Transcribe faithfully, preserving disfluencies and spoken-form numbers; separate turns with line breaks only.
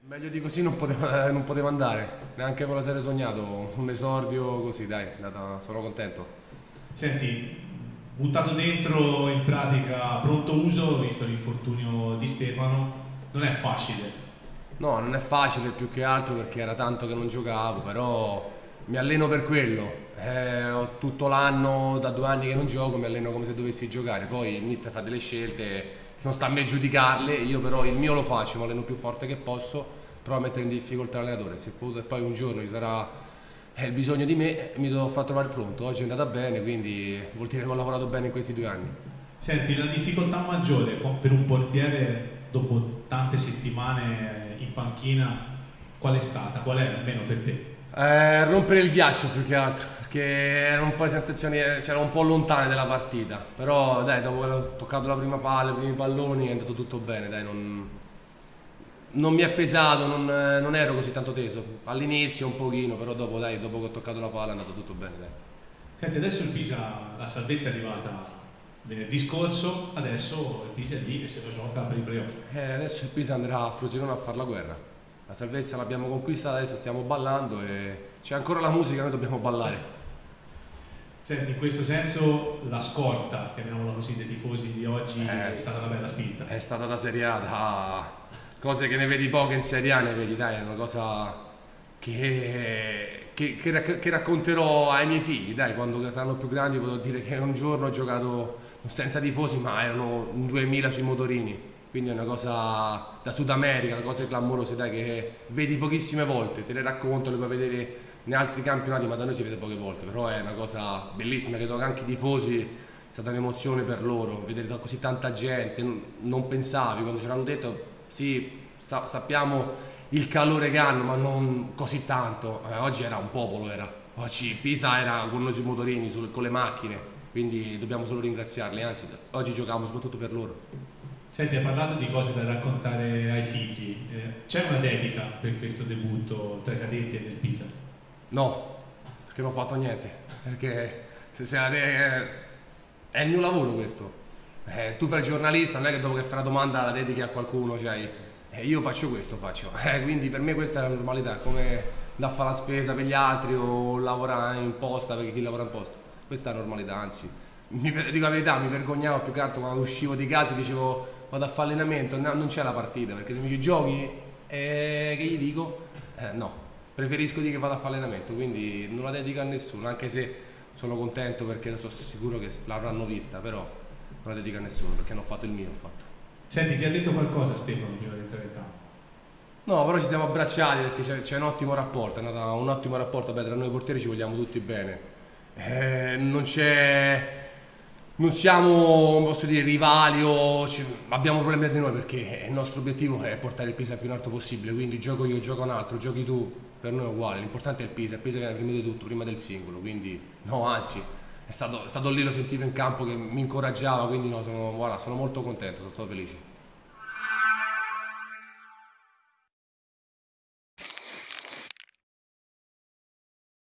Meglio di così non poteva, non poteva andare, neanche me lo sarei sognato, un esordio così, dai, è andata- sono contento.
Senti, buttato dentro in pratica pronto uso, visto l'infortunio di Stefano, non è facile.
No, non è facile più che altro perché era tanto che non giocavo, però mi alleno per quello. Eh, ho tutto l'anno, da due anni che non gioco, mi alleno come se dovessi giocare. Poi il mister fa delle scelte, non sta a me giudicarle, io però il mio lo faccio, mi alleno più forte che posso, provo a mettere in difficoltà l'allenatore. Se poi poi un giorno ci sarà eh, il bisogno di me, mi devo far trovare pronto. Oggi è andata bene, quindi vuol dire che ho lavorato bene in questi due anni.
Senti, la difficoltà maggiore per un portiere dopo tante settimane in panchina, qual è stata? Qual è almeno per te?
Eh, rompere il ghiaccio più che altro, perché erano un po' le sensazioni, eh, c'erano un po' lontane dalla partita, però dai, dopo che ho toccato la prima palla, i primi palloni è andato tutto bene, dai, non, non mi è pesato, non, eh, non ero così tanto teso, all'inizio un pochino, però dopo, dai, dopo che ho toccato la palla è andato tutto bene, dai.
Senti, adesso il Pisa, la salvezza è arrivata venerdì scorso, adesso il Pisa è lì e se lo gioca per i playoff.
Eh, adesso il Pisa andrà a Frosinone a fare la guerra, la salvezza l'abbiamo conquistata, adesso stiamo ballando e c'è ancora la musica, noi dobbiamo ballare.
Senti, in questo senso la scorta, chiamiamola così, dei tifosi di oggi
Eh,
è stata una bella spinta.
È stata da Serie A, da cose che ne vedi poche in Serie A, ne vedi, dai, è una cosa che, che, che rac- che racconterò ai miei figli, dai, quando saranno più grandi potrò dire che un giorno ho giocato senza tifosi, ma erano in duemila sui motorini, quindi è una cosa da Sud America, una cosa clamorosa, dai, che vedi pochissime volte, te le racconto, le puoi vedere in altri campionati, ma da noi si vede poche volte, però è una cosa bellissima, credo che anche i tifosi è stata un'emozione per loro, vedere così tanta gente, non, non pensavi, quando ce l'hanno detto, sì, sa- sappiamo il calore che hanno, ma non così tanto, eh, oggi era un popolo, era. Oggi Pisa era con noi sui motorini, sul- con le macchine, quindi dobbiamo solo ringraziarli, anzi oggi giochiamo soprattutto per loro.
Senti, hai parlato di cose da raccontare ai figli. Eh, c'è una dedica per questo debutto tra i cadetti e del Pisa?
No, perché non ho fatto niente, perché se, se la de- è il mio lavoro questo. Eh, tu fai il giornalista, non è che dopo che fai una domanda la dedichi a qualcuno, cioè, eh, io faccio questo, faccio. Eh, quindi per me questa è la normalità, come da fare la spesa per gli altri o lavorare in posta per chi lavora in posta. Questa è la normalità, anzi, mi, dico la verità, mi vergognavo più che altro quando uscivo di casa e dicevo vado a fare allenamento, no, non c'è la partita, perché se mi dici giochi, eh, che gli dico? Eh, no. Preferisco dire che vado a fare allenamento, quindi non la dedico a nessuno, anche se sono contento perché sono sicuro che l'avranno vista, però non la dedico a nessuno perché non ho fatto il mio, ho fatto.
Senti, ti ha detto qualcosa Stefano prima di entrare in campo?
No, però ci siamo abbracciati perché c'è, c'è un ottimo rapporto, è nato un ottimo rapporto, beh, tra noi portieri ci vogliamo tutti bene. Eh, non c'è... Non siamo, posso dire, rivali o ci- abbiamo problemi di noi perché il nostro obiettivo è portare il Pisa il più in alto possibile, quindi gioco io, gioco un altro, giochi tu, per noi è uguale, l'importante è il Pisa, il Pisa viene prima di tutto, prima del singolo, quindi no, anzi, è stato, è stato lì, lo sentivo in campo che mi incoraggiava, quindi no, sono, guarda, sono molto contento, sono stato felice.